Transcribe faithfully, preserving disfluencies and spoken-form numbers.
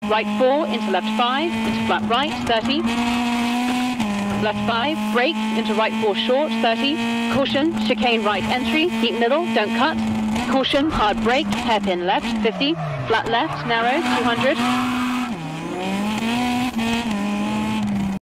right four, into left five, into flat right, thirty. Left five, brake, into right four short, thirty. Caution, chicane right entry, deep middle, don't cut. Caution, hard brake, hairpin left, fifty. Flat left, narrow, two hundred.